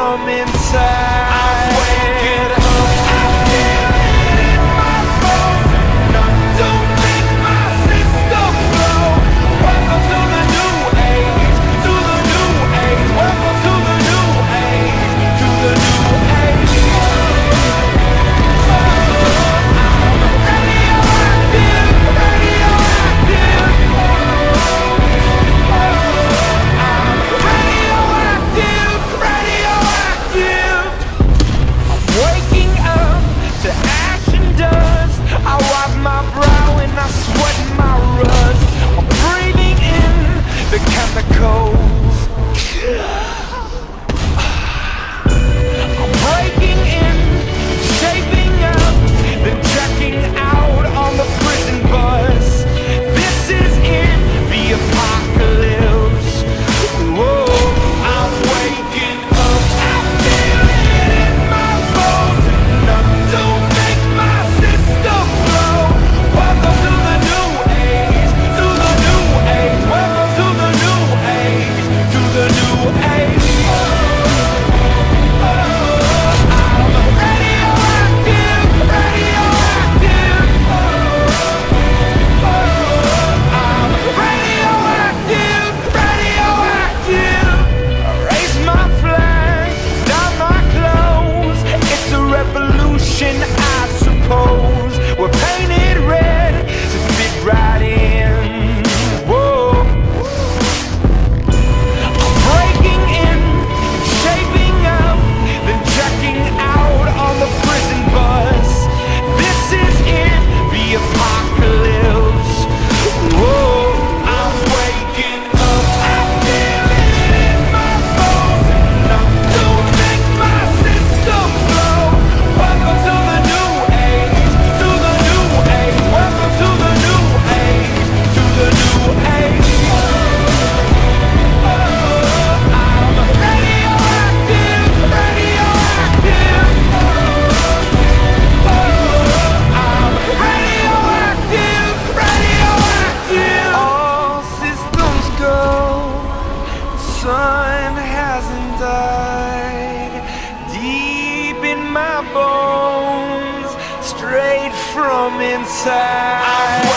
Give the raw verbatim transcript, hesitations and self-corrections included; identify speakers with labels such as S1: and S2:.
S1: from inside. I'm waking up. I suppose we're painted red to fit right in. Whoa. I'm breaking in, shaping up, then checking out on the prison bus. This is it, the apocalypse. Whoa. I'm waking up, I feel it in my bones, and I don't make my system blow. Welcome to the new age, to the new age. Welcome to the new age, to the new age. Oh, I'm radioactive, radioactive. Oh, I'm radioactive, radioactive. All systems go, sun hasn't died. Deep in my bones, straight from inside.